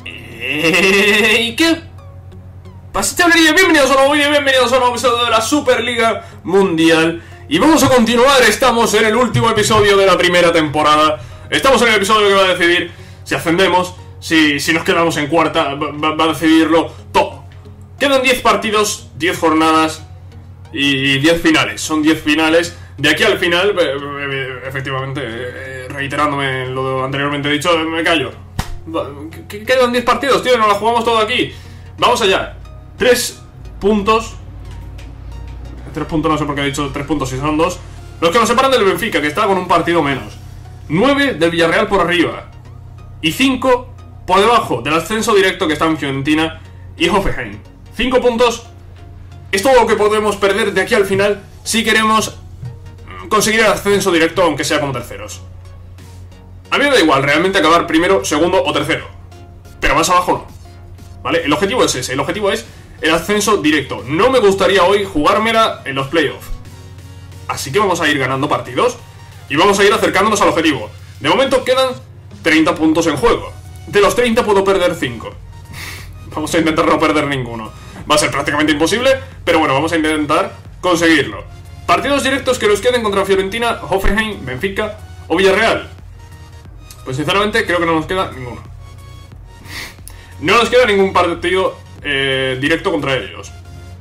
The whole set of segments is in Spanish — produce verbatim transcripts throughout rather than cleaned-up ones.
¿Y qué pasa, chavalería? Bienvenidos a un nuevo vídeo, bienvenidos a un nuevo episodio de la Superliga Mundial. Y vamos a continuar, estamos en el último episodio de la primera temporada. Estamos en el episodio que va a decidir si ascendemos, si, si nos quedamos en cuarta, va, va a decidirlo todo. Quedan diez partidos, diez jornadas y diez finales. Son diez finales. De aquí al final, efectivamente, reiterándome en lo anteriormente dicho, me callo. Quedan diez partidos, tío, nos la jugamos todo aquí. Vamos allá. Tres puntos. Tres puntos, no sé por qué he dicho tres puntos si son dos. Los que nos separan del Benfica, que está con un partido menos. Nueve del Villarreal por arriba. Y cinco por debajo del ascenso directo que está en Fiorentina y Hoffenheim. Cinco puntos. Es todo lo que podemos perder de aquí al final si queremos conseguir el ascenso directo, aunque sea como terceros. A mí me da igual realmente acabar primero, segundo o tercero, pero más abajo no, ¿vale? El objetivo es ese, el objetivo es el ascenso directo. No me gustaría hoy jugármela en los playoffs, así que vamos a ir ganando partidos y vamos a ir acercándonos al objetivo. De momento quedan treinta puntos en juego. De los treinta puedo perder cinco. Vamos a intentar no perder ninguno. Va a ser prácticamente imposible, pero bueno, vamos a intentar conseguirlo. Partidos directos que nos queden contra Fiorentina, Hoffenheim, Benfica o Villarreal. Pues sinceramente creo que no nos queda ninguno. No nos queda ningún partido eh, directo contra ellos.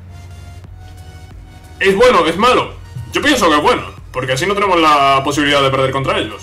¿Es bueno? ¿Es malo? Yo pienso que es bueno, porque así no tenemos la posibilidad de perder contra ellos.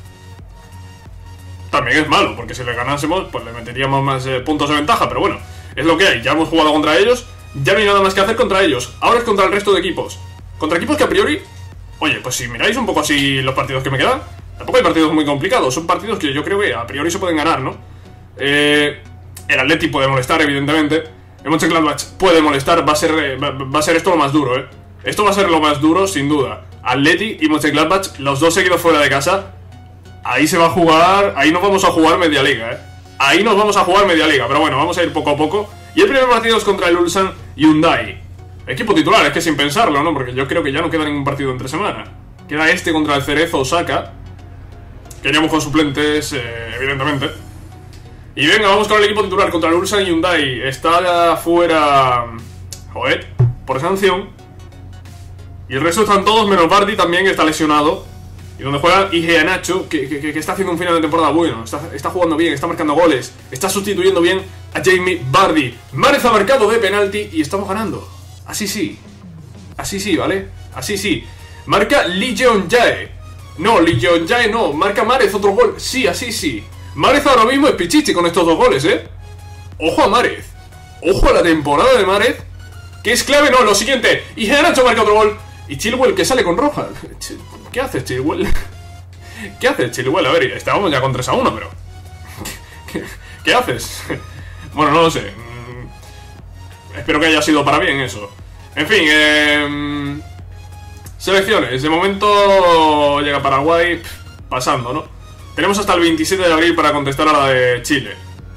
También es malo, porque si le ganásemos, pues le meteríamos más eh, puntos de ventaja, pero bueno, es lo que hay. Ya hemos jugado contra ellos, ya no hay nada más que hacer contra ellos. Ahora es contra el resto de equipos. Contra equipos que a priori, oye, pues si miráis un poco así los partidos que me quedan, tampoco hay partidos muy complicados. Son partidos que yo creo que a priori se pueden ganar, ¿no? Eh, el Atleti puede molestar, evidentemente. El Mönchengladbach puede molestar. Va a ser eh, va, va a ser esto lo más duro, ¿eh? Esto va a ser lo más duro, sin duda. Atleti y Mönchengladbach, los dos seguidos fuera de casa. Ahí se va a jugar, ahí nos vamos a jugar media liga, ¿eh? Ahí nos vamos a jugar media liga, pero bueno, vamos a ir poco a poco. Y el primer partido es contra el Ulsan Hyundai. Equipo titular, es que sin pensarlo, ¿no? Porque yo creo que ya no queda ningún partido entre semana. Queda este contra el Cerezo Osaka. Queríamos con suplentes, eh, evidentemente. Y venga, vamos con el equipo titular contra el Ulsan Hyundai. Está fuera Joet, por sanción. Y el resto están todos, menos Bardi también, que está lesionado. Y donde juega Iheanacho, que, que, que está haciendo un final de temporada bueno. Está, está jugando bien, está marcando goles. Está sustituyendo bien a Jamie Vardy. Márez ha marcado de penalti y estamos ganando. Así sí, así sí, ¿vale? Así sí. Marca Lee Jeong-jae. No, Lee Jeong-jae no, marca Márez otro gol. Sí, así sí. Márez ahora mismo es pichichi con estos dos goles, ¿eh? Ojo a Márez. Ojo a la temporada de Márez, que es clave, no, lo siguiente. Y Henacho marca otro gol. Y Chilwell que sale con roja. ¿Qué haces, Chilwell? ¿Qué haces, Chilwell? A ver, estábamos ya con tres a uno, pero ¿Qué, qué haces? Bueno, no lo sé. Espero que haya sido para bien eso. En fin, eh, selecciones. De momento llega Paraguay pasando, ¿no? Tenemos hasta el veintisiete de abril para contestar a la de Chile.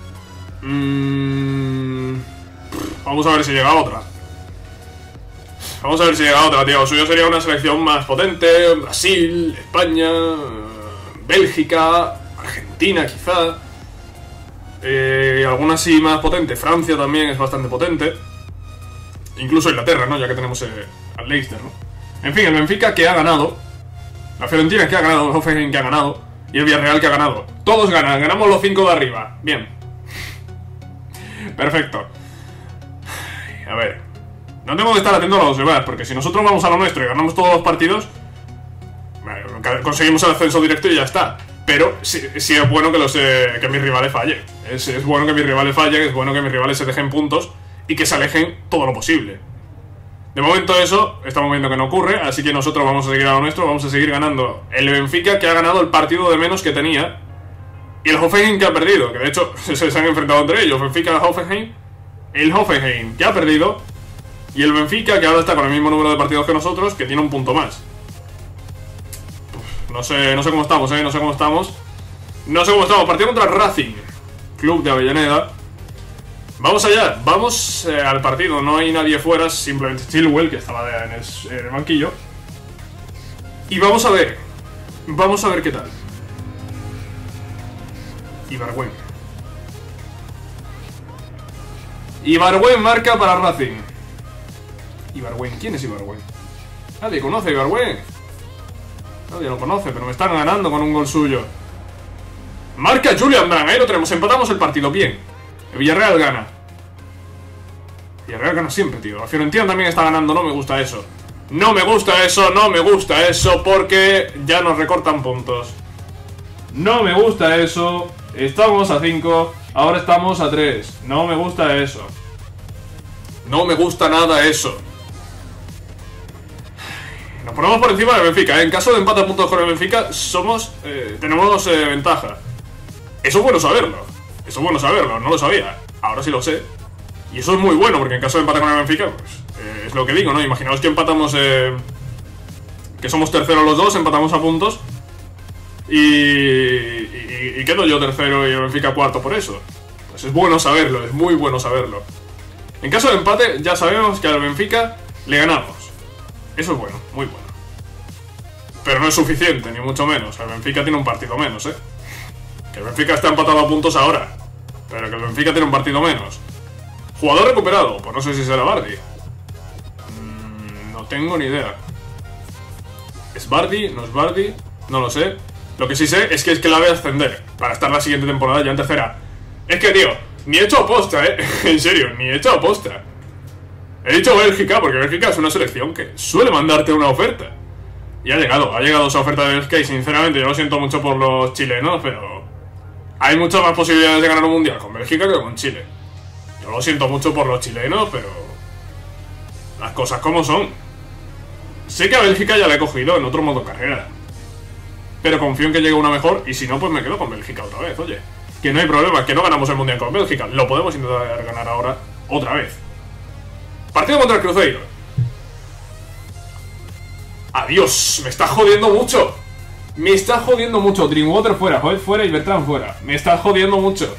mm, Vamos a ver si llega otra. Vamos a ver si llega otra, tío. Suyo sería una selección más potente. Brasil, España, Bélgica, Argentina quizá. eh, Alguna así más potente. Francia también es bastante potente. Incluso Inglaterra, ¿no? Ya que tenemos eh, al Leicester, ¿no? En fin, el Benfica que ha ganado. La Fiorentina que ha ganado. El Hoffenheim que ha ganado. Y el Villarreal que ha ganado. Todos ganan. Ganamos los cinco de arriba. Bien. Perfecto. A ver. No tengo que estar atento a los demás, porque si nosotros vamos a lo nuestro y ganamos todos los partidos, bueno, conseguimos el ascenso directo y ya está. Pero sí, sí es bueno que, los, eh, que mis rivales fallen. Es, es bueno que mis rivales fallen, es bueno que mis rivales se dejen puntos y que se alejen todo lo posible. De momento eso estamos viendo que no ocurre, así que nosotros vamos a seguir a lo nuestro, vamos a seguir ganando. El Benfica que ha ganado el partido de menos que tenía, y el Hoffenheim que ha perdido, que de hecho se, se han enfrentado entre ellos, Benfica y Hoffenheim. El Hoffenheim que ha perdido, y el Benfica que ahora está con el mismo número de partidos que nosotros, que tiene un punto más. Uf, no sé, no sé cómo estamos, eh, no sé cómo estamos. No sé cómo estamos, partido contra Racing, Club de Avellaneda. Vamos allá, vamos eh, al partido. No hay nadie fuera, simplemente Chilwell, que estaba en el, en el banquillo. Y vamos a ver. Vamos a ver qué tal. Ibargüen. Ibargüen marca para Racing. Ibargüen, ¿quién es Ibargüen? Nadie conoce a Ibargüen. Nadie lo conoce, pero me están ganando con un gol suyo. Marca Julian Brand, ahí lo tenemos, empatamos el partido, bien. El Villarreal gana. Villarreal gana siempre, tío. La Fiorentina también está ganando, no me gusta eso. No me gusta eso, no me gusta eso, porque ya nos recortan puntos. No me gusta eso. Estamos a cinco, ahora estamos a tres. No me gusta eso. No me gusta nada eso. Nos ponemos por encima del Benfica, ¿eh? En caso de empate a puntos con el Benfica, somos, eh, tenemos eh, ventaja. Eso es bueno saberlo. Eso es bueno saberlo, no lo sabía. Ahora sí lo sé. Y eso es muy bueno, porque en caso de empate con el Benfica, pues, eh, es lo que digo, ¿no? Imaginaos que empatamos, eh, que somos terceros los dos, empatamos a puntos. Y, y, y quedo yo tercero y el Benfica cuarto por eso. Pues es bueno saberlo, es muy bueno saberlo. En caso de empate, ya sabemos que al Benfica le ganamos. Eso es bueno, muy bueno. Pero no es suficiente, ni mucho menos. El Benfica tiene un partido menos, ¿eh? Que el Benfica está empatado a puntos ahora, pero que el Benfica tiene un partido menos. Jugador recuperado, pues no sé si será Vardy. mm, No tengo ni idea. ¿Es Vardy? ¿No es Vardy? No lo sé. Lo que sí sé es que es que la voy a ascender para estar la siguiente temporada ya en tercera. Es que, tío, ni he hecho aposta, ¿eh? En serio, ni he hecho aposta. He dicho Bélgica porque Bélgica es una selección que suele mandarte una oferta. Y ha llegado, ha llegado esa oferta de Bélgica y sinceramente yo lo siento mucho por los chilenos, pero hay muchas más posibilidades de ganar un mundial con Bélgica que con Chile. Yo lo siento mucho por los chilenos, pero las cosas como son. Sé que a Bélgica ya la he cogido en otro modo carrera, pero confío en que llegue una mejor y si no, pues me quedo con Bélgica otra vez, oye. Que no hay problema, que no ganamos el mundial con Bélgica. Lo podemos intentar ganar ahora otra vez. Partido contra el Cruzeiro. Adiós, me está jodiendo mucho. Me está jodiendo mucho. Drinkwater fuera, Joel fuera y Bertrand fuera. Me está jodiendo mucho.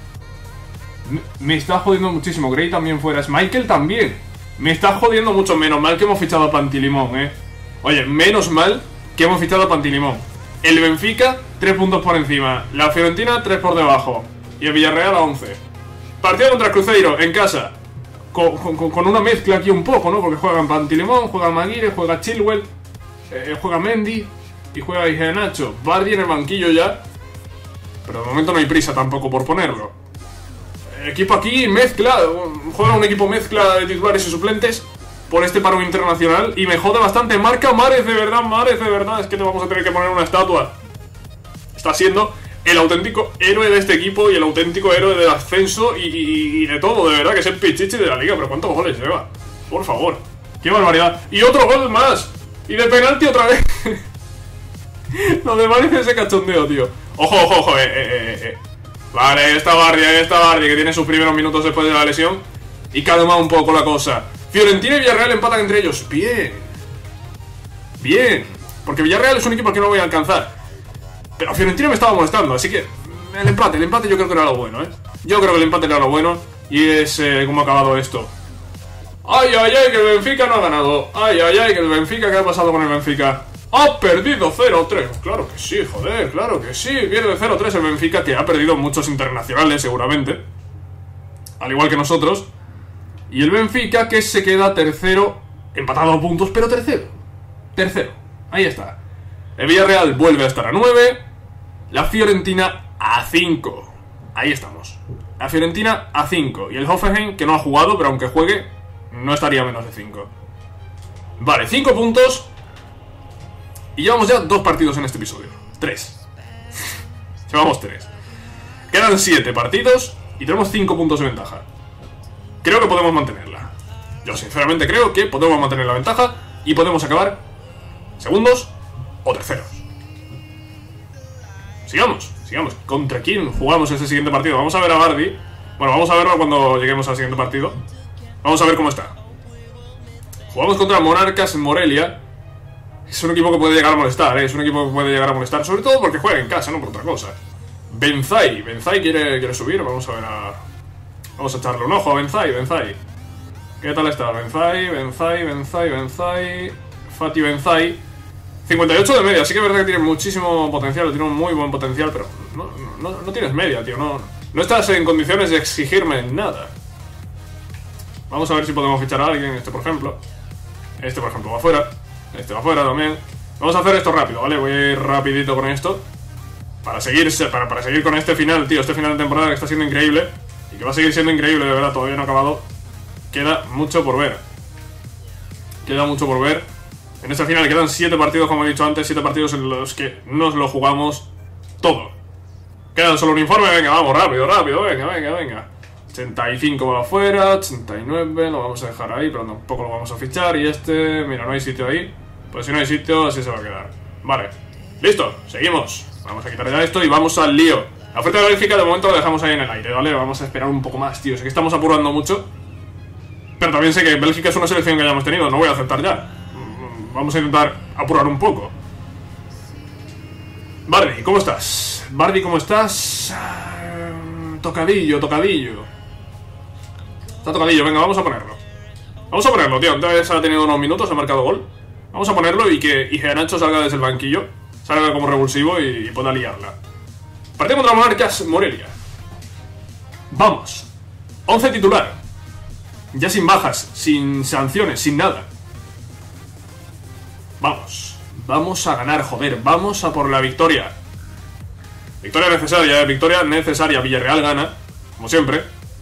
Me, me está jodiendo muchísimo. Gray también fuera. Michael también. Me está jodiendo mucho. Menos mal que hemos fichado a Pantilimón, eh. Oye, menos mal que hemos fichado a Pantilimón. El Benfica, tres puntos por encima. La Fiorentina, tres por debajo. Y el Villarreal a once. Partido contra el Cruzeiro, en casa. Con, con, con una mezcla aquí un poco, ¿no? Porque juegan Pantilimón, juega Maguire, juega Chilwell, eh, juega Mendy y juega Iheanacho. Vardy en el banquillo ya, pero de momento no hay prisa tampoco por ponerlo. El equipo aquí mezcla, juega un equipo mezcla de titulares y suplentes por este paro internacional y me jode bastante. Marca Mahrez, de verdad, Mahrez, de verdad, es que te vamos a tener que poner una estatua. Está siendo el auténtico héroe de este equipo y el auténtico héroe del ascenso y, y, y de todo, de verdad, que es el pichichi de la liga. Pero ¿cuántos goles lleva? Por favor, qué barbaridad. Y otro gol más, y de penalti otra vez. No me parece ese cachondeo, tío. Ojo, ojo, ojo, eh, eh, eh, eh. Vale, ahí está Bardi, ahí está Bardi, que tiene sus primeros minutos después de la lesión y calma un poco la cosa. Fiorentina y Villarreal empatan entre ellos. Bien. Bien, porque Villarreal es un equipo al que no voy a alcanzar. Pero Fiorentina me estaba molestando, así que el empate, el empate yo creo que era lo bueno, ¿eh? Yo creo que el empate era lo bueno y es eh, como ha acabado esto. ¡Ay, ay, ay, que el Benfica no ha ganado! ¡Ay, ay, ay, que el Benfica, qué ha pasado con el Benfica! ¡Ha perdido cero tres! Claro que sí, joder, claro que sí. Pierde cero tres el Benfica, que ha perdido muchos internacionales seguramente, al igual que nosotros. Y el Benfica que se queda tercero, empatado a puntos, pero tercero. Tercero, ahí está. El Villarreal vuelve a estar a nueve. La Fiorentina a cinco. Ahí estamos. La Fiorentina a cinco. Y el Hoffenheim, que no ha jugado, pero aunque juegue, no estaría menos de cinco. Vale, cinco puntos. Y llevamos ya dos partidos en este episodio. tres. Llevamos tres. Quedan siete partidos y tenemos cinco puntos de ventaja. Creo que podemos mantenerla. Yo sinceramente creo que podemos mantener la ventaja y podemos acabar segundos o terceros. Sigamos, sigamos. ¿Contra quién jugamos ese siguiente partido? Vamos a ver a Vardy. Bueno, vamos a verlo cuando lleguemos al siguiente partido. Vamos a ver cómo está. Jugamos contra Monarcas Morelia. Es un equipo que puede llegar a molestar, ¿eh? Es un equipo que puede llegar a molestar, sobre todo porque juega en casa, no por otra cosa. Benzai, Benzai quiere, quiere subir. Vamos a ver a... Vamos a echarle un ojo a Benzai, Benzai. ¿Qué tal está? Benzai, Benzai, Benzai, Benzai... Fati Benzai. cincuenta y ocho de media, sí que es verdad que tiene muchísimo potencial, tiene un muy buen potencial, pero no, no, no tienes media, tío, no, no estás en condiciones de exigirme nada. Vamos a ver si podemos fichar a alguien. Este, por ejemplo. Este, por ejemplo, va fuera. Este va fuera también. Vamos a hacer esto rápido, ¿vale? Voy a ir rapidito con esto. Para seguir, para, para seguir con este final, tío. Este final de temporada que está siendo increíble. Y que va a seguir siendo increíble, de verdad. Todavía no ha acabado. Queda mucho por ver. Queda mucho por ver. En este final quedan siete partidos, como he dicho antes. siete partidos en los que nos lo jugamos todo. Queda solo un informe. Venga, vamos, rápido, rápido. Venga, venga, venga. ochenta y cinco va afuera. ochenta y nueve lo vamos a dejar ahí, pero tampoco lo vamos a fichar. Y este, mira, no hay sitio ahí. Pues si no hay sitio, así se va a quedar. Vale, listo, seguimos. Vamos a quitar ya esto y vamos al lío. La oferta de Bélgica de momento la dejamos ahí en el aire, ¿vale? Vamos a esperar un poco más, tío. Sé que estamos apurando mucho, pero también sé que Bélgica es una selección que ya hemos tenido. No voy a aceptar ya. Vamos a intentar apurar un poco. Bardi, ¿cómo estás? Bardi, ¿cómo estás? Tocadillo, tocadillo. Está tocadillo, venga, vamos a ponerlo. Vamos a ponerlo, tío. Antes ha tenido unos minutos, ha marcado gol. Vamos a ponerlo y que Iheanacho salga desde el banquillo, salga como revulsivo y, y pueda liarla. Partido contra Monarcas Morelia. Vamos. once titular. Ya sin bajas, sin sanciones, sin nada. Vamos. Vamos a ganar, joder. Vamos a por la victoria. Victoria necesaria, eh. Victoria necesaria. Villarreal gana, como siempre.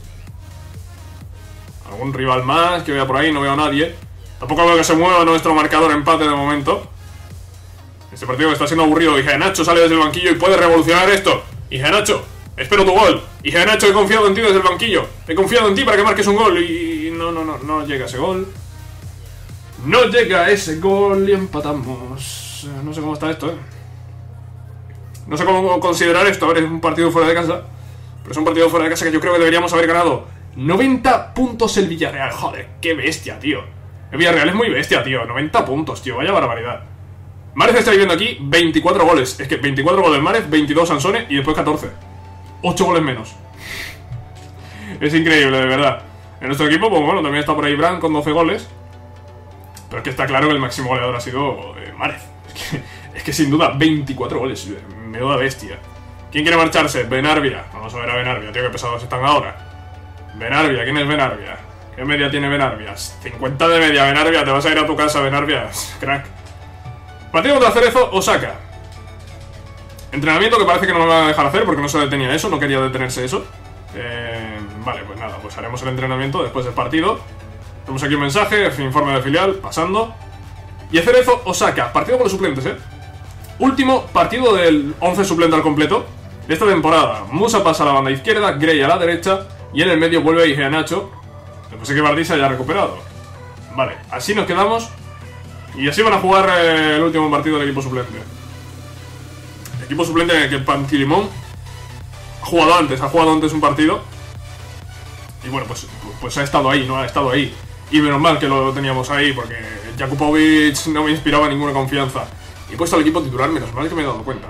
Algún rival más que vea por ahí, no veo a nadie. Tampoco veo que se mueva nuestro marcador empate de momento. Este partido está siendo aburrido. Iheanacho sale desde el banquillo y puede revolucionar esto. Iheanacho, espero tu gol. Iheanacho, he confiado en ti desde el banquillo. He confiado en ti para que marques un gol. Y no, no, no, no llega ese gol. No llega ese gol y empatamos. No sé cómo está esto, eh. No sé cómo considerar esto. A ver, es un partido fuera de casa. Pero es un partido fuera de casa que yo creo que deberíamos haber ganado. noventa puntos el Villarreal. Joder, qué bestia, tío. El Villarreal es muy bestia, tío. noventa puntos, tío. Vaya barbaridad. Márez está viviendo aquí veinticuatro goles. Es que veinticuatro goles Márez, veintidós Sansone y después catorce. ocho goles menos. Es increíble, de verdad. En nuestro equipo, pues bueno, también está por ahí Bran con doce goles. Pero es que está claro que el máximo goleador ha sido eh, Márez. Es que, es que sin duda, veinticuatro goles. Menuda bestia. ¿Quién quiere marcharse? Benarbia. Vamos a ver a Benarbia, tío, qué pesados están ahora. Benarbia, ¿quién es Benarbia? ¿Qué media tiene Benarbia? cincuenta de media, Benarbia. Te vas a ir a tu casa, Benarbia. Crack. Partido contra Cerezo, Osaka. Entrenamiento que parece que no me van a dejar hacer porque no se detenía eso, no quería detenerse eso. Eh, vale, pues nada, pues haremos el entrenamiento después del partido. Tenemos aquí un mensaje, informe de filial, pasando. Y el Cerezo, Osaka. Partido con los suplentes, eh. Último partido del once suplente al completo de esta temporada. Musa pasa a la banda izquierda, Gray a la derecha. Y en el medio vuelve Iheanacho. Después de que Bardi se haya recuperado. Vale, así nos quedamos. Y así van a jugar eh, el último partido del equipo suplente. El equipo suplente en el que Pantilimón ha jugado antes, ha jugado antes un partido. Y bueno, pues, pues ha estado ahí, ¿no? Ha estado ahí. Y menos mal que lo teníamos ahí, porque Jakupovic no me inspiraba ninguna confianza. Y he puesto al equipo titular, menos mal que me he dado cuenta.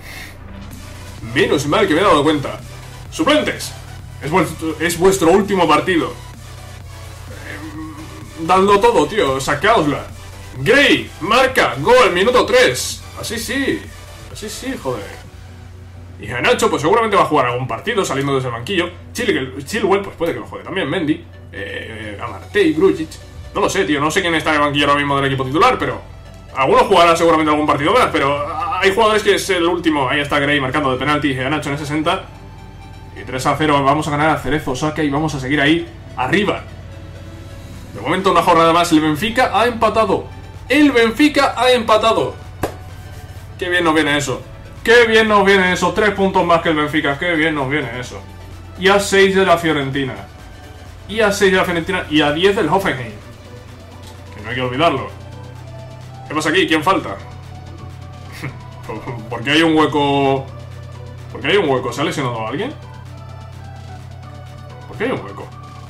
Menos mal que me he dado cuenta. Suplentes. Es vuestro, es vuestro último partido. Eh, dadlo todo, tío. Sacaosla. Gray, marca, gol, minuto tres. Así sí. Así sí, joder. Y Iheanacho, pues seguramente va a jugar algún partido saliendo desde el banquillo. Chilwell, pues puede que lo juegue también. Mendy, eh, Amartey, Grujic. No lo sé, tío. No sé quién está en el banquillo ahora mismo del equipo titular, pero alguno jugará seguramente algún partido más. Pero hay jugadores que es el último. Ahí está Gray marcando de penalti. Iheanacho en el sesenta. Y tres a cero. Vamos a ganar a Cerezo, Osaka y vamos a seguir ahí arriba. De momento, una jornada más. El Benfica ha empatado. El Benfica ha empatado. Qué bien nos viene eso. Qué bien nos viene eso. Tres puntos más que el Benfica. Qué bien nos viene eso. Y a seis de la Fiorentina. Y a seis de la Fiorentina. Y a diez del Hoffenheim. Que no hay que olvidarlo. ¿Qué pasa aquí? ¿Quién falta? ¿Por qué hay un hueco? ¿Por qué hay un hueco? ¿Se ha lesionado a alguien? ¿Por qué hay un hueco?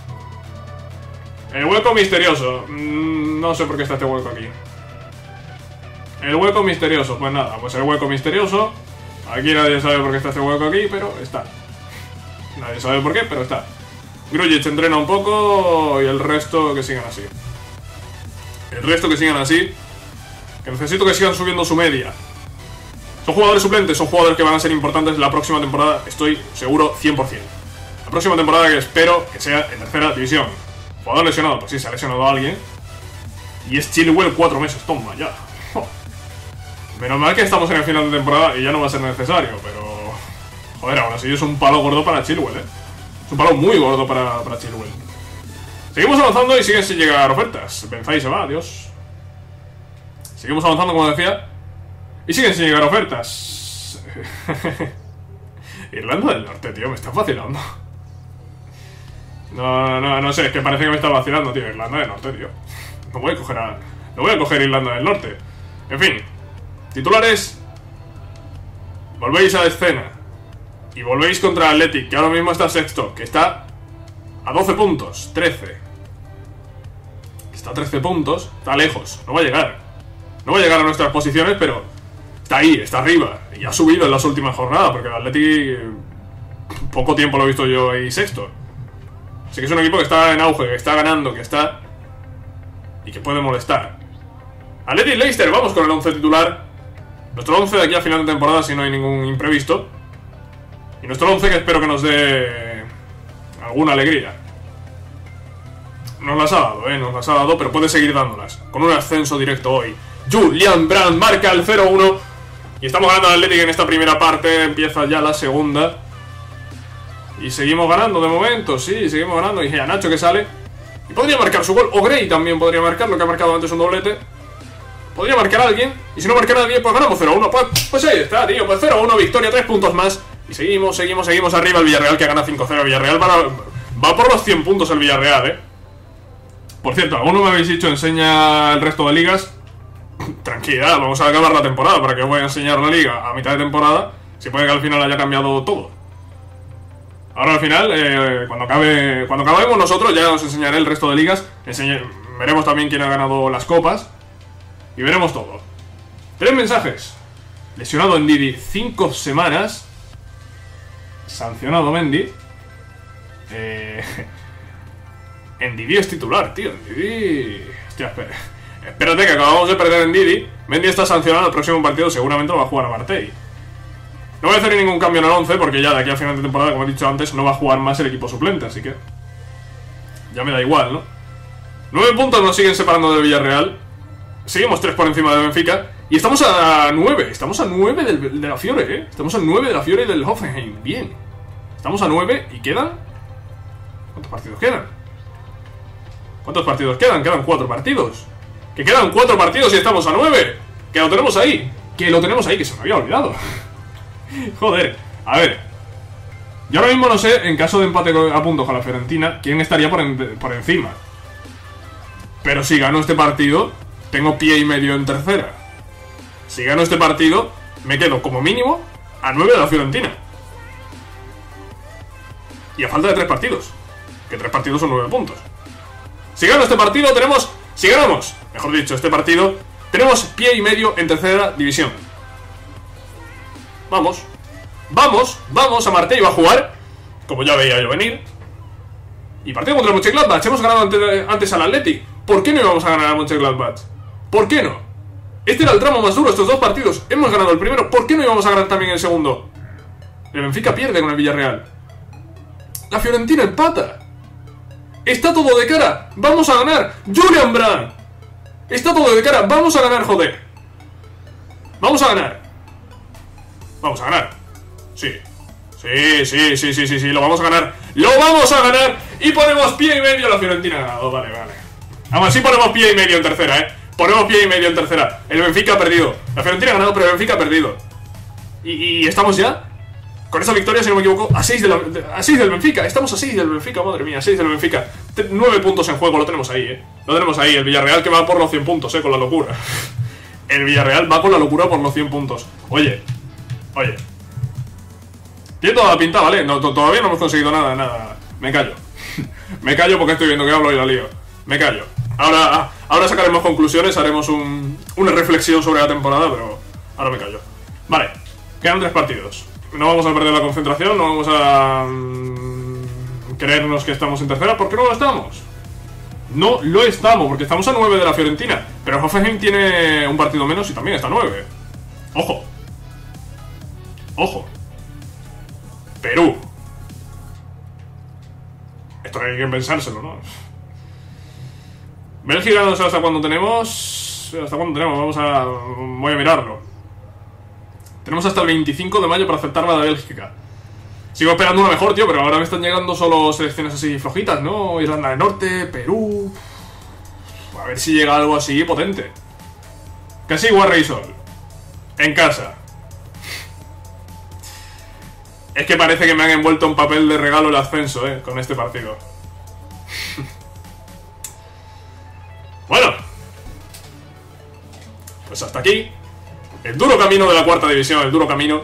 El hueco misterioso. No sé por qué está este hueco aquí. El hueco misterioso. Pues nada, pues el hueco misterioso. Aquí nadie sabe por qué está este hueco aquí, pero está. Nadie sabe por qué, pero está. Grujic entrena un poco y el resto que sigan así. El resto que sigan así. Que necesito que sigan subiendo su media. Son jugadores suplentes, son jugadores que van a ser importantes la próxima temporada. Estoy seguro cien por cien. La próxima temporada que espero que sea en tercera división. Jugador lesionado, pues sí, se ha lesionado a alguien. Y es Chilwell cuatro meses, toma ya. Oh. Menos mal que estamos en el final de temporada y ya no va a ser necesario, pero... Joder, aún así es un palo gordo para Chilwell, eh. Es un palo muy gordo para, para Chilwell. Seguimos avanzando y siguen sin llegar ofertas. Benzai se va, adiós. Seguimos avanzando, como decía. Y siguen sin llegar ofertas. Irlanda del Norte, tío, me está vacilando. No, no, no sé, es que parece que me está vacilando, tío. Irlanda del Norte, tío. No voy a coger a... No voy a coger Irlanda del Norte. En fin. Titulares. Volvéis a la escena. Y volvéis contra Athletic, que ahora mismo está sexto. Que está a doce puntos. trece. Está a trece puntos. Está lejos. No va a llegar. No va a llegar a nuestras posiciones, pero... Está ahí, está arriba. Y ha subido en las últimas jornadas. Porque el Athletic... Poco tiempo lo he visto yo ahí sexto. Así que es un equipo que está en auge, que está ganando, que está... Y que puede molestar. Athletic Leicester, vamos con el once titular. Nuestro once de aquí a final de temporada si no hay ningún imprevisto. Y nuestro once que espero que nos dé alguna alegría. Nos las ha dado, eh, nos las ha dado, pero puede seguir dándolas. Con un ascenso directo hoy. Julian Brandt marca el cero uno. Y estamos ganando al Athletic en esta primera parte. Empieza ya la segunda. Y seguimos ganando de momento, sí, seguimos ganando. Y a Nacho que sale. Y podría marcar su gol. O Gray también podría marcar, lo que ha marcado antes un doblete. Podría marcar a alguien. Y si no marca a nadie, pues ganamos cero uno. Pues, pues ahí está, tío. Pues cero uno, victoria, tres puntos más. Y seguimos, seguimos, seguimos arriba. El Villarreal que gana cinco cero. Villarreal va, va por los cien puntos el Villarreal, eh. Por cierto, alguno me habéis dicho enseña el resto de ligas. Tranquilidad, vamos a acabar la temporada. ¿Para que os voy a enseñar la liga a mitad de temporada? Si puede que al final haya cambiado todo. Ahora al final, eh, cuando acabe, cuando acabemos nosotros, ya os enseñaré el resto de ligas. Enseñe, veremos también quién ha ganado las copas. Y veremos todo. Tres mensajes. Lesionado en Didi cinco semanas. Sancionado Mendy. Eh, en Didi es titular, tío. En Didi... Hostia, espera. Espérate que acabamos de perder en Didi. Mendy está sancionado el próximo partido. Seguramente lo va a jugar a Martey. No voy a hacer ningún cambio en el once porque ya de aquí a final de temporada, como he dicho antes, no va a jugar más el equipo suplente, así que... Ya me da igual, ¿no? Nueve puntos nos siguen separando del Villarreal. Seguimos tres por encima del Benfica. Y estamos a nueve. Estamos a nueve del, de la Fiore, ¿eh? Estamos a nueve de la Fiore y del Hoffenheim. Bien. Estamos a nueve y quedan... ¿Cuántos partidos quedan? ¿Cuántos partidos quedan? Quedan cuatro partidos. Que quedan cuatro partidos y estamos a nueve. Que lo tenemos ahí. Que lo tenemos ahí, que se me había olvidado. Joder, a ver. Yo ahora mismo no sé, en caso de empate a puntos con la Fiorentina, quién estaría por, en, por encima. Pero si gano este partido, tengo pie y medio en tercera. Si gano este partido, me quedo como mínimo a nueve de la Fiorentina. Y a falta de tres partidos. Que tres partidos son nueve puntos. Si gano este partido, tenemos... Si ganamos, mejor dicho, este partido, tenemos pie y medio en tercera división. Vamos, vamos, vamos, a Martey va a jugar, como ya veía yo venir. Y partido contra el Mönchengladbach. Hemos ganado antes, antes al Athletic. ¿Por qué no íbamos a ganar al Mönchengladbach? ¿Por qué no? Este era el tramo más duro, estos dos partidos. Hemos ganado el primero, ¿por qué no íbamos a ganar también el segundo? El Benfica pierde con el Villarreal. La Fiorentina empata. Está todo de cara, vamos a ganar. Julian Brandt. Está todo de cara, vamos a ganar, joder. Vamos a ganar. Vamos a ganar. Sí. Sí, sí, sí, sí, sí, sí, lo vamos a ganar. ¡Lo vamos a ganar! Y ponemos pie y medio. La Fiorentina ha ganado, vale, vale. Aún así ponemos pie y medio en tercera, eh. Ponemos pie y medio en tercera. El Benfica ha perdido. La Fiorentina ha ganado, pero el Benfica ha perdido. Y, y estamos ya, con esa victoria, si no me equivoco, a seis de la, de, a seis del Benfica. Estamos a seis del Benfica, madre mía, a seis del Benfica. nueve puntos en juego, lo tenemos ahí, eh. Lo tenemos ahí. El Villarreal que va por los cien puntos, eh, con la locura. El Villarreal va con la locura por los cien puntos. Oye, oye. Tiene toda la pinta, ¿vale? No, todavía no hemos conseguido nada, nada, nada. Me callo. Me callo porque estoy viendo que hablo y la lío. Me callo. Ahora, ahora sacaremos conclusiones, haremos un, una reflexión sobre la temporada, pero ahora me callo. Vale, quedan tres partidos. No vamos a perder la concentración, no vamos a mmm, creernos que estamos en tercera, porque no lo estamos. No lo estamos, porque estamos a nueve de la Fiorentina. Pero Hoffenheim tiene un partido menos y también está a nueve. Ojo. Ojo. Perú. Esto hay que pensárselo, ¿no? Bélgica no sé hasta cuándo tenemos. ¿Hasta cuándo tenemos? Vamos a... Voy a mirarlo. Tenemos hasta el veinticinco de mayo para aceptar la de Bélgica. Sigo esperando una mejor, tío, pero ahora me están llegando solo selecciones así flojitas, ¿no? Irlanda del Norte, Perú... A ver si llega algo así potente. Casi Warray Sol. En casa. Es que parece que me han envuelto en papel de regalo el ascenso, eh, con este partido. Bueno. Pues hasta aquí. El duro camino de la cuarta división, el duro camino.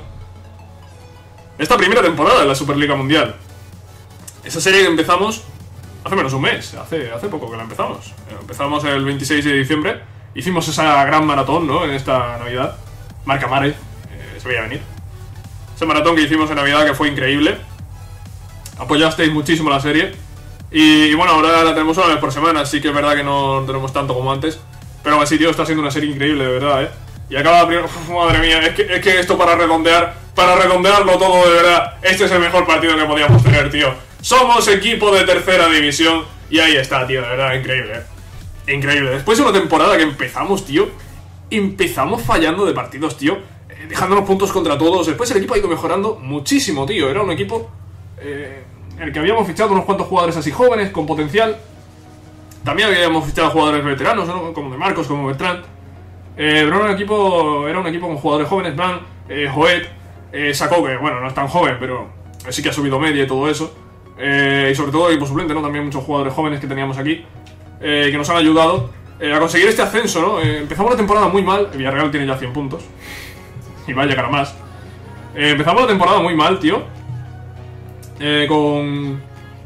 Esta primera temporada de la Superliga Mundial. Esa serie que empezamos hace menos de un mes, hace, hace poco que la empezamos. Empezamos el veintiséis de diciembre. Hicimos esa gran maratón, ¿no? En esta Navidad. Marca Mare, eh, se veía venir. Ese maratón que hicimos en Navidad que fue increíble. Apoyasteis muchísimo la serie. Y, y bueno, ahora la tenemos una vez por semana, así que es verdad que no tenemos tanto como antes. Pero aún así, tío, está siendo una serie increíble, de verdad, ¿eh? Y acaba primero... Madre mía, es que, es que esto para redondear, para redondearlo todo, de verdad, este es el mejor partido que podíamos tener, tío. Somos equipo de tercera división y ahí está, tío, de verdad, increíble, ¿eh? Increíble. Después de una temporada que empezamos, tío, empezamos fallando de partidos, tío, eh, dejándonos puntos contra todos. Después el equipo ha ido mejorando muchísimo, tío. Era un equipo eh, en el que habíamos fichado unos cuantos jugadores así jóvenes, con potencial. También habíamos fichado jugadores veteranos, ¿no? Como de Marcos, como Bertrand. Eh, pero era un equipo, era un equipo con jugadores jóvenes, Blanc, eh, Joet, eh, Sacó, que bueno, no es tan joven, pero sí que ha subido media y todo eso. Eh, y sobre todo equipo suplente, ¿no? También muchos jugadores jóvenes que teníamos aquí, eh, que nos han ayudado eh, a conseguir este ascenso, ¿no? Eh, empezamos la temporada muy mal, el Villarreal tiene ya cien puntos. Y va a llegar a más. Eh, empezamos la temporada muy mal, tío. Eh, con...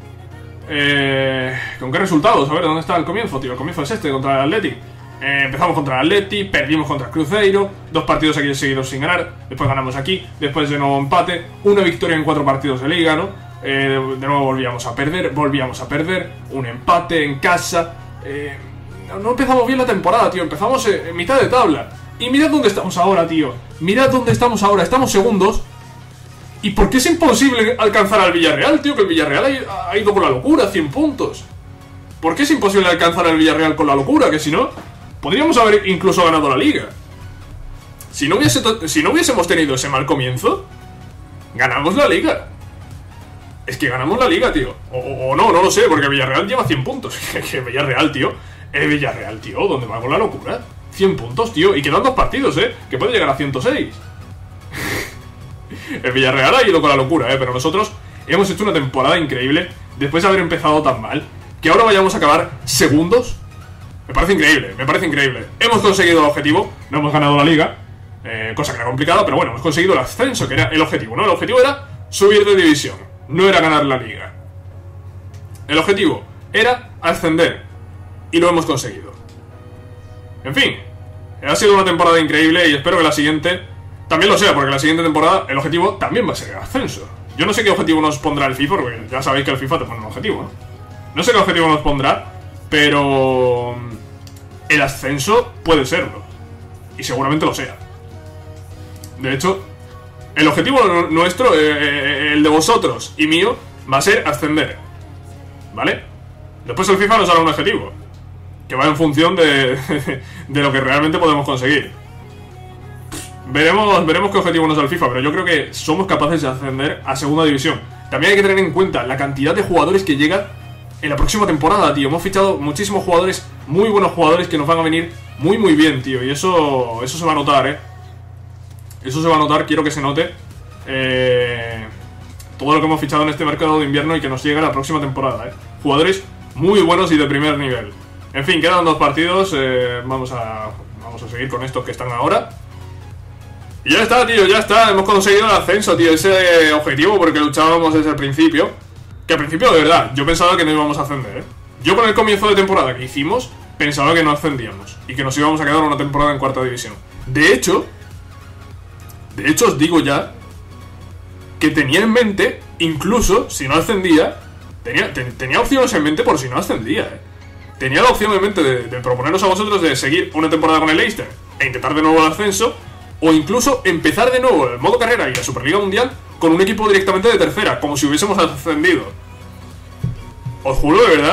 Eh, ¿Con qué resultados? A ver, ¿dónde está el comienzo, tío? El comienzo es este, contra el Athletic. Eh, empezamos contra el Athletic, perdimos contra el Cruzeiro, dos partidos aquí seguidos sin ganar, después ganamos aquí, después de nuevo empate, una victoria en cuatro partidos de liga, ¿no? Eh, de nuevo volvíamos a perder, volvíamos a perder, un empate en casa. Eh, no, no empezamos bien la temporada, tío, empezamos eh, en mitad de tabla. Y mirad dónde estamos ahora, tío. Mirad dónde estamos ahora, estamos segundos. ¿Y por qué es imposible alcanzar al Villarreal, tío? Que el Villarreal ha, ha ido con la locura, cien puntos. ¿Por qué es imposible alcanzar al Villarreal con la locura? Que si no, podríamos haber incluso ganado la liga. Si no, hubiese si no hubiésemos tenido ese mal comienzo, ganamos la liga. Es que ganamos la liga, tío. O, o, o no, no lo sé, porque Villarreal lleva cien puntos. Que Villarreal, tío. El Villarreal, tío, ¿dónde va con la locura? cien puntos, tío. Y quedan dos partidos, ¿eh? Que puede llegar a ciento seis. El Villarreal ha ido con la locura, ¿eh? Pero nosotros hemos hecho una temporada increíble después de haber empezado tan mal. Que ahora vayamos a acabar segundos. Me parece increíble, me parece increíble. Hemos conseguido el objetivo, no hemos ganado la liga, eh, cosa que era complicada, pero bueno, hemos conseguido el ascenso, que era el objetivo, ¿no? El objetivo era subir de división, no era ganar la liga. El objetivo era ascender, y lo hemos conseguido. En fin, ha sido una temporada increíble y espero que la siguiente también lo sea, porque la siguiente temporada el objetivo también va a ser el ascenso. Yo no sé qué objetivo nos pondrá el FIFA, porque ya sabéis que el FIFA te pone un objetivo, ¿no? No sé qué objetivo nos pondrá, pero el ascenso puede serlo. Y seguramente lo sea. De hecho, el objetivo nuestro, eh, el de vosotros y mío, va a ser ascender. ¿Vale? Después el FIFA nos dará un objetivo que va en función de, de lo que realmente podemos conseguir. Veremos, veremos qué objetivo nos da el FIFA, pero yo creo que somos capaces de ascender a segunda división. También hay que tener en cuenta la cantidad de jugadores que llegan en la próxima temporada, tío. Hemos fichado muchísimos jugadores, muy buenos jugadores que nos van a venir muy muy bien, tío. Y eso, eso se va a notar, eh. Eso se va a notar, quiero que se note. Eh, todo lo que hemos fichado en este mercado de invierno y que nos llega la próxima temporada, eh. Jugadores muy buenos y de primer nivel. En fin, quedan dos partidos. Eh, vamos a, vamos a seguir con estos que están ahora. Y ya está, tío, ya está. Hemos conseguido el ascenso, tío. Ese objetivo porque luchábamos desde el principio. Que al principio, de verdad, yo pensaba que no íbamos a ascender, ¿eh? Yo con el comienzo de temporada que hicimos, pensaba que no ascendíamos y que nos íbamos a quedar una temporada en cuarta división. De hecho, de hecho os digo ya que tenía en mente, incluso si no ascendía, tenía, ten, tenía opciones en mente por si no ascendía, ¿eh? Tenía la opción en mente de, de proponeros a vosotros de seguir una temporada con el Leicester e intentar de nuevo el ascenso, o incluso empezar de nuevo el modo carrera y la Superliga Mundial con un equipo directamente de tercera, como si hubiésemos ascendido. Os juro de verdad que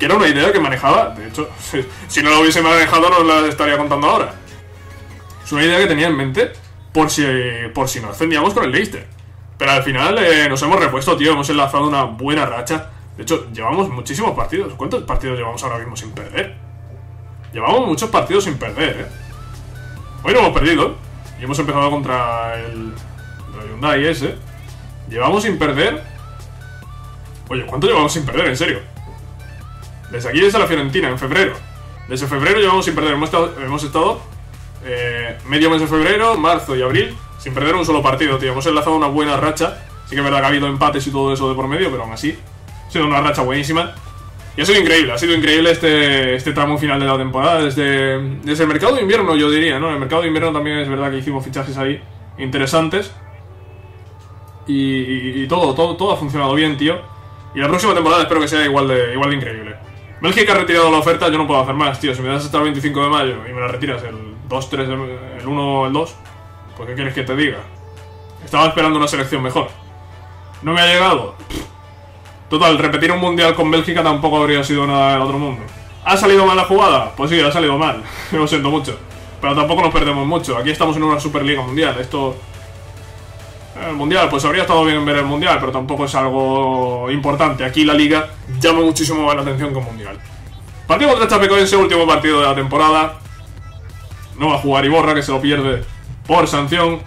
que era una idea que manejaba, de hecho, si, si no la hubiese manejado no la estaría contando ahora. Es una idea que tenía en mente por si, por si nos ascendíamos con el Leicester. Pero al final eh, nos hemos repuesto, tío, hemos enlazado una buena racha. De hecho, llevamos muchísimos partidos. ¿Cuántos partidos llevamos ahora mismo sin perder? Llevamos muchos partidos sin perder, eh. Hoy no hemos perdido y hemos empezado contra el, contra el Hyundai ese. Llevamos sin perder. Oye, ¿cuánto llevamos sin perder? En serio. Desde aquí, desde la Fiorentina, en febrero. Desde febrero llevamos sin perder. Hemos estado, hemos estado eh, medio mes de febrero, marzo y abril sin perder un solo partido, tío. Hemos enlazado una buena racha. Sí que es verdad que ha habido empates y todo eso de por medio, pero aún así ha sido una racha buenísima. Y ha sido increíble, ha sido increíble este, este tramo final de la temporada. Desde, desde el mercado de invierno, yo diría, ¿no? En el mercado de invierno también es verdad que hicimos fichajes ahí interesantes. Y, y, y todo, todo, todo ha funcionado bien, tío. Y la próxima temporada espero que sea igual de, igual de increíble. Bélgica ha retirado la oferta, yo no puedo hacer más, tío. Si me das hasta el veinticinco de mayo y me la retiras el dos, tres, el uno o el dos, pues ¿qué quieres que te diga? Estaba esperando una selección mejor. No me ha llegado. Total, repetir un mundial con Bélgica tampoco habría sido nada del otro mundo. ¿Ha salido mal la jugada? Pues sí, ha salido mal. Lo siento mucho. Pero tampoco nos perdemos mucho. Aquí estamos en una Superliga Mundial. Esto... El mundial, pues habría estado bien ver el mundial, pero tampoco es algo importante. Aquí la liga llama muchísimo más la atención que el mundial. Partido contra Chapecoense, último partido de la temporada. No va a jugar Iborra, que se lo pierde por sanción.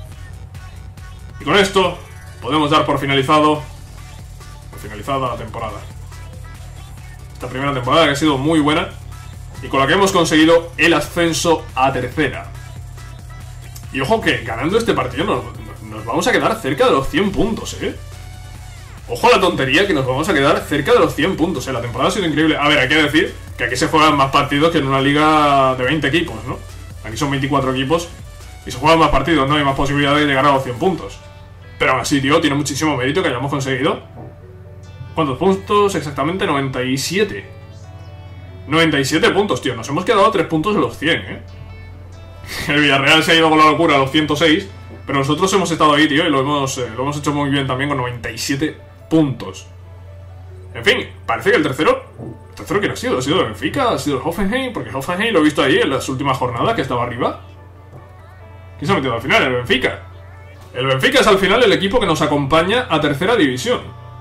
Y con esto podemos dar por finalizado por finalizada la temporada. Esta primera temporada que ha sido muy buena y con la que hemos conseguido el ascenso a tercera. Y ojo que ganando este partido nos, nos vamos a quedar cerca de los cien puntos, ¿eh? Ojo a la tontería que nos vamos a quedar cerca de los cien puntos, ¿eh? La temporada ha sido increíble. A ver, hay que decir que aquí se juegan más partidos que en una liga de veinte equipos, ¿no? Aquí son veinticuatro equipos y se juegan más partidos, ¿no? Hay más posibilidades de llegar a los cien puntos. Pero aún así, tío, tiene muchísimo mérito que hayamos conseguido. ¿Cuántos puntos? Exactamente noventa y siete. noventa y siete puntos, tío. Nos hemos quedado a tres puntos de los cien, ¿eh? El Villarreal se ha ido con la locura a los ciento seis, pero nosotros hemos estado ahí, tío, y lo hemos, eh, lo hemos hecho muy bien también con noventa y siete puntos. En fin, parece que el tercero... ¿El tercero quién ha sido? ¿Ha sido el Benfica? ¿Ha sido el Hoffenheim? Porque el Hoffenheim lo he visto ahí en las últimas jornadas que estaba arriba. ¿Quién se ha metido al final? El Benfica. El Benfica es al final el equipo que nos acompaña a tercera división.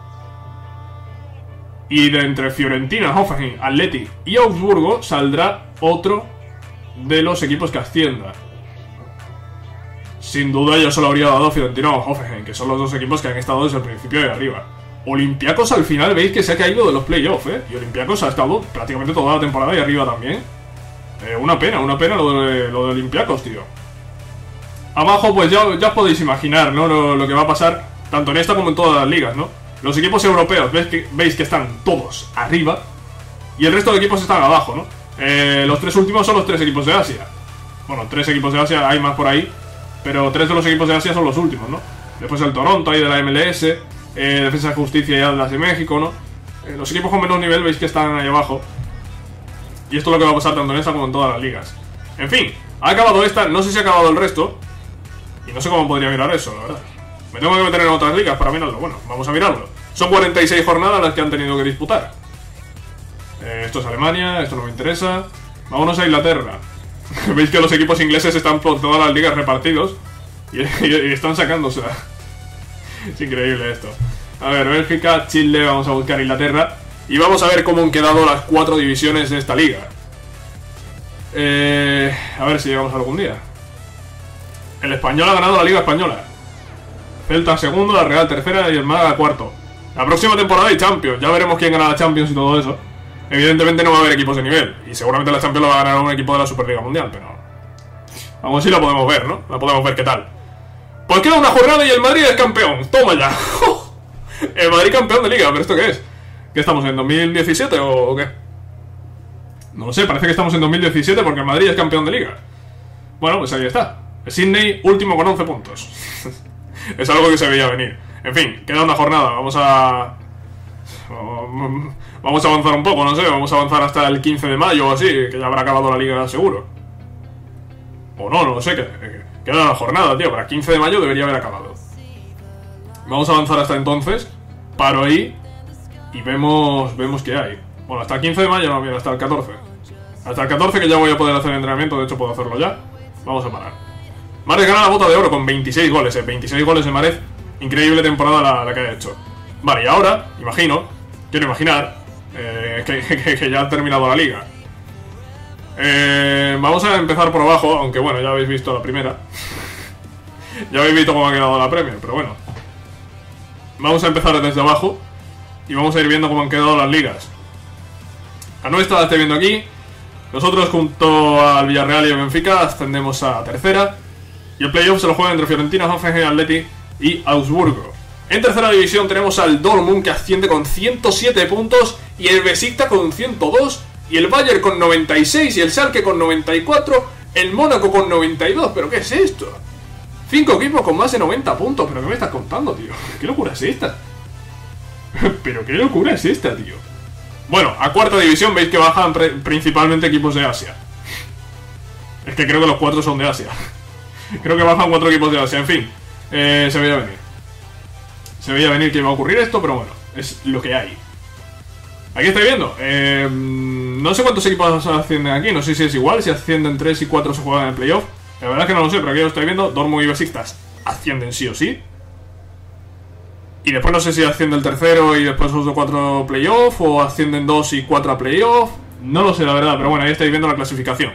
Y de entre Fiorentina, Hoffenheim, Athletic y Augsburgo saldrá otro de los equipos que ascienda. Sin duda yo solo habría dado Fiorentina o Hoffenheim, que son los dos equipos que han estado desde el principio de arriba. Olympiacos al final veis que se ha caído de los playoffs, ¿eh? Y Olympiacos ha estado prácticamente toda la temporada ahí arriba también. Eh, una pena, una pena lo de, lo de Olympiacos, tío. Abajo pues ya, ya os podéis imaginar, ¿no? Lo, lo que va a pasar tanto en esta como en todas las ligas, ¿no? Los equipos europeos veis que, veis que están todos arriba y el resto de equipos están abajo, ¿no? Eh, los tres últimos son los tres equipos de Asia. Bueno, tres equipos de Asia, hay más por ahí, pero tres de los equipos de Asia son los últimos, ¿no? Después el Toronto ahí de la M L S, eh, Defensa de Justicia y Atlas de México, ¿no? Eh, los equipos con menos nivel veis que están ahí abajo. Y esto es lo que va a pasar tanto en esta como en todas las ligas. En fin, ha acabado esta, no sé si ha acabado el resto. Y no sé cómo podría mirar eso, la verdad. Me tengo que meter en otras ligas para mirarlo. Bueno, vamos a mirarlo. Son cuarenta y seis jornadas las que han tenido que disputar. Eh, esto es Alemania, esto no me interesa. Vámonos a Inglaterra. Veis que los equipos ingleses están por todas las ligas repartidos. Y, y, y están sacándose. Es increíble esto. A ver, Bélgica, Chile, vamos a buscar Inglaterra. Y vamos a ver cómo han quedado las cuatro divisiones de esta liga. Eh, a ver si llegamos algún día. El Español ha ganado la Liga Española. Celta segundo, la Real tercera y el Málaga cuarto. La próxima temporada hay Champions. Ya veremos quién gana la Champions y todo eso. Evidentemente no va a haber equipos de nivel. Y seguramente la Champions la va a ganar un equipo de la Superliga Mundial. Pero aún así la podemos ver, ¿no? La podemos ver qué tal. Pues queda una jornada y el Madrid es campeón. Toma ya. El Madrid campeón de Liga. ¿Pero esto qué es? ¿Qué estamos en dos mil diecisiete o, o qué? No lo sé, parece que estamos en dos mil diecisiete porque el Madrid es campeón de Liga. Bueno, pues ahí está. El Sydney, último con once puntos. Es algo que se veía venir. En fin, queda una jornada. Vamos a... Vamos a avanzar un poco, no sé. Vamos a avanzar hasta el quince de mayo o así, que ya habrá acabado la liga seguro. O no, no lo sé. Queda una jornada, tío. Para el quince de mayo debería haber acabado. Vamos a avanzar hasta entonces. Paro ahí. Y vemos, vemos qué hay. Bueno, hasta el quince de mayo no, mira, hasta el catorce. Hasta el catorce que ya voy a poder hacer el entrenamiento, de hecho puedo hacerlo ya. Vamos a parar. Mahrez gana la bota de oro con veintiséis goles, eh. veintiséis goles de Mahrez. Increíble temporada la, la que ha hecho. Vale, y ahora, imagino, quiero imaginar, eh, que, que, que ya ha terminado la liga. Eh, vamos a empezar por abajo, aunque bueno, ya habéis visto la primera. Ya habéis visto cómo ha quedado la Premier, pero bueno. Vamos a empezar desde abajo y vamos a ir viendo cómo han quedado las ligas. La nuestra la estoy viendo aquí. Nosotros junto al Villarreal y el Benfica ascendemos a tercera. Y el playoff se lo juega entre Fiorentina, Hoffenheim, Atleti y Augsburgo. En tercera división tenemos al Dortmund que asciende con ciento siete puntos y el Besiktas con ciento dos y el Bayern con noventa y seis y el Schalke con noventa y cuatro, el Mónaco con noventa y dos. ¿Pero qué es esto? Cinco equipos con más de noventa puntos. ¿Pero qué me estás contando, tío? ¿Qué locura es esta? ¿Pero qué locura es esta, tío? Bueno, a cuarta división veis que bajan principalmente equipos de Asia. Es que creo que los cuatro son de Asia. Creo que bajan cuatro equipos de Asia. En fin, eh, se veía venir. Se veía venir que iba a ocurrir esto, pero bueno, es lo que hay. Aquí estáis viendo. Eh, no sé cuántos equipos ascienden aquí. No sé si es igual, si ascienden tres y cuatro se juegan en el playoff. La verdad es que no lo sé, pero aquí lo estoy viendo. Dortmund y Besiktas ascienden sí o sí. Y después no sé si asciende el tercero y después los cuatro playoff, o ascienden dos y cuatro a playoff. No lo sé, la verdad, pero bueno, ahí estáis viendo la clasificación.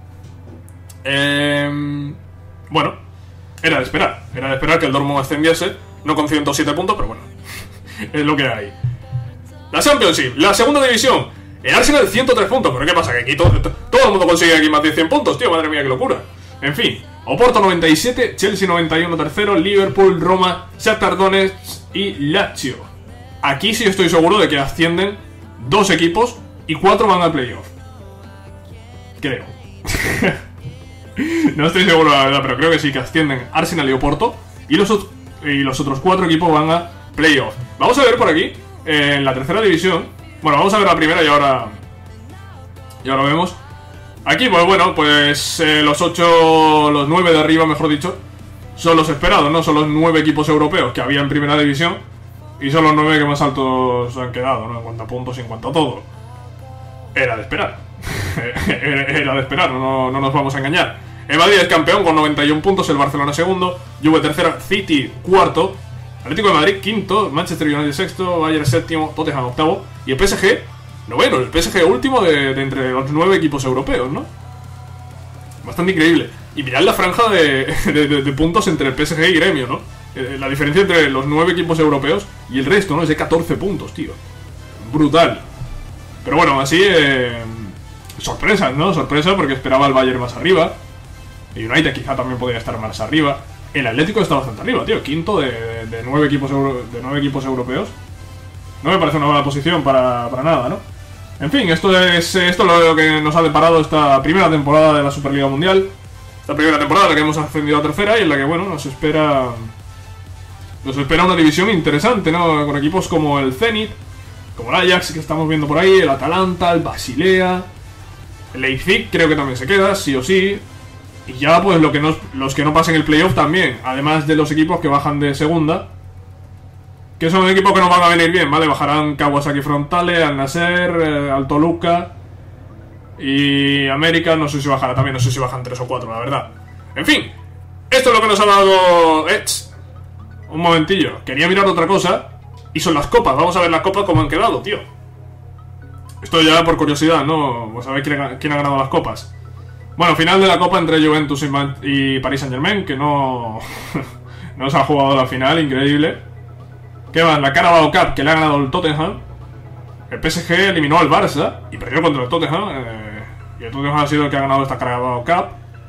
Eh, bueno, era de esperar. Era de esperar que el Dortmund ascendiese. No con ciento siete puntos, pero bueno, es lo que hay. La Championship, la segunda división. El Arsenal ciento tres puntos, pero ¿qué pasa? Que aquí todo, todo el mundo consigue aquí más de cien puntos, tío, madre mía, qué locura. En fin, Oporto noventa y siete, Chelsea noventa y uno tercero, Liverpool, Roma, Shakhtar Donetsk y Lazio. Aquí sí estoy seguro de que ascienden dos equipos y cuatro van al playoff. Creo. No estoy seguro la verdad, pero creo que sí que ascienden Arsenal y Oporto y los, y los otros cuatro equipos van a playoff. Vamos a ver por aquí, eh, en la tercera división. Bueno, vamos a ver la primera y ahora y ahora vemos. Aquí, pues bueno, pues eh, los ocho, los nueve de arriba, mejor dicho, son los esperados, ¿no? Son los nueve equipos europeos que había en primera división y son los nueve que más altos han quedado, ¿no? En cuanto a puntos y en cuanto a todo. Era de esperar. Era de esperar, no, no nos vamos a engañar. El Madrid es campeón con noventa y uno puntos, el Barcelona segundo, Juve tercera, City cuarto, Atlético de Madrid quinto, Manchester United sexto, Bayern séptimo, Tottenham octavo y el P S G noveno, el P S G último de, de entre los nueve equipos europeos, ¿no? Bastante increíble. Y mirad la franja de, de, de, de puntos entre el P S G y Gremio, ¿no? Eh, la diferencia entre los nueve equipos europeos y el resto, ¿no? Es de catorce puntos, tío. Brutal. Pero bueno, así, eh, sorpresas, ¿no? Sorpresa porque esperaba el Bayern más arriba. El United quizá también podría estar más arriba. El Atlético está bastante arriba, tío. Quinto de, de, de, nueve, equipos euro, de nueve equipos europeos. No me parece una buena posición para, para nada, ¿no? En fin, esto es, esto es lo que nos ha deparado esta primera temporada de la Superliga Mundial. Esta primera temporada en la que hemos ascendido a tercera y en la que, bueno, nos espera... Nos espera una división interesante, ¿no? Con equipos como el Zenit, como el Ajax que estamos viendo por ahí, el Atalanta, el Basilea, el Leipzig creo que también se queda, sí o sí. Y ya pues lo que nos, los que no pasen el playoff también, además de los equipos que bajan de segunda, que son equipos que nos van a venir bien, ¿vale? Bajarán Kawasaki Frontale, Al Nasser, eh, al Toluca y América, no sé si bajará también, no sé si bajan tres o cuatro, la verdad. En fin, esto es lo que nos ha dado Edge. Un momentillo, quería mirar otra cosa y son las copas, vamos a ver las copas cómo han quedado, tío. Esto ya por curiosidad, ¿no? Pues a ver quién ha, quién ha ganado las copas. Bueno, final de la copa entre Juventus y, Man y Paris Saint-Germain, que no, no se ha jugado la final, increíble. ¿Qué más? La Carabao Cup, que le ha ganado el Tottenham. El P S G eliminó al Barça y perdió contra el Tottenham. Eh, y el Tottenham ha sido el que ha ganado esta Carabao Cup.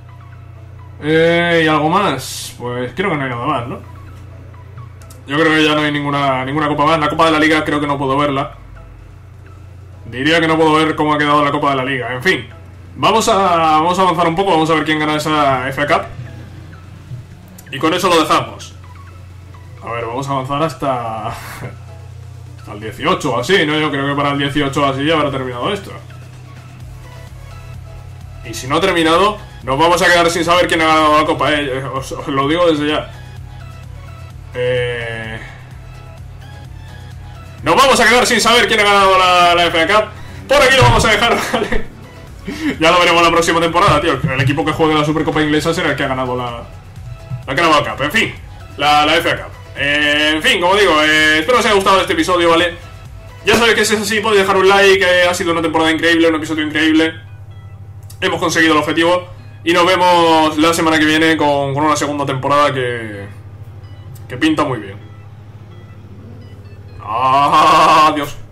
Eh, ¿Y algo más? Pues creo que no hay nada más, ¿no? Yo creo que ya no hay ninguna, ninguna copa más. La Copa de la Liga creo que no puedo verla. Diría que no puedo ver cómo ha quedado la Copa de la Liga. En fin, vamos a, vamos a avanzar un poco. Vamos a ver quién gana esa F A Cup. Y con eso lo dejamos. A ver, vamos a avanzar hasta... hasta el dieciocho o así, ¿no? Yo creo que para el dieciocho o así ya habrá terminado esto. Y si no ha terminado, nos vamos a quedar sin saber quién ha ganado la Copa, ¿eh? Os, os lo digo desde ya. Eh... Nos vamos a quedar sin saber quién ha ganado la, la F A Cup. por aquí lo vamos a dejar, ¿vale? Ya lo veremos la próxima temporada, tío. El equipo que juegue la Supercopa Inglesa será el que ha ganado la... La Carabao Cup, en fin. La, la F A Cup. Eh, en fin, como digo, eh, espero os haya gustado este episodio, ¿vale? Ya sabéis que si es así, podéis dejar un like. eh, Ha sido una temporada increíble, un episodio increíble. Hemos conseguido el objetivo. Y nos vemos la semana que viene con, con una segunda temporada que... Que pinta muy bien. Adiós.